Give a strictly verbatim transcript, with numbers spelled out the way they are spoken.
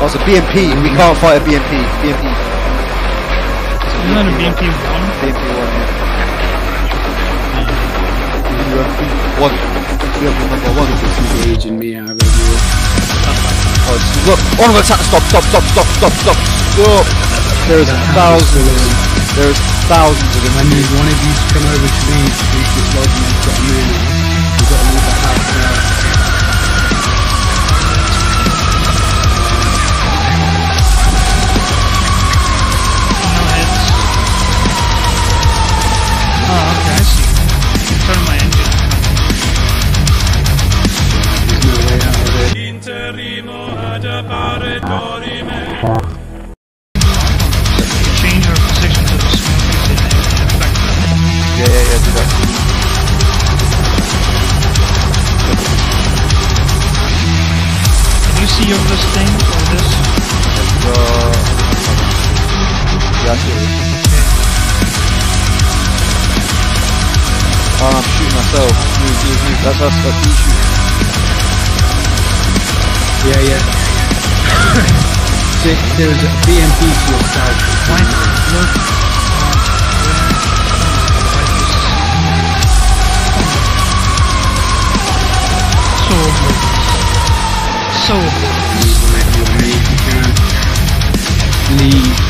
it's a B M P. We can't fight a B M P. B M P. Isn't that a B M P one? B M P one, yeah. U M P one. We have the number one. Engaging me out of everywhere. Oh, look! Oh no! Stop! Stop! Stop! Stop! Stop! Stop! Stop! There's thousands. There's thousands of them. I need one of you to come over to me. Please dislodge me. We've got a minute. We've got to leave the house now. Change our position to the smoke. Yeah, yeah, yeah, do that. Can you see over this thing or this? Uh, yeah, I see it. Oh, I'm shooting myself. Move, move, move. That's us, that's you shooting. Yeah, yeah. There was a B M P to your south. Why? Look. So oblivious. So oblivious. Leave.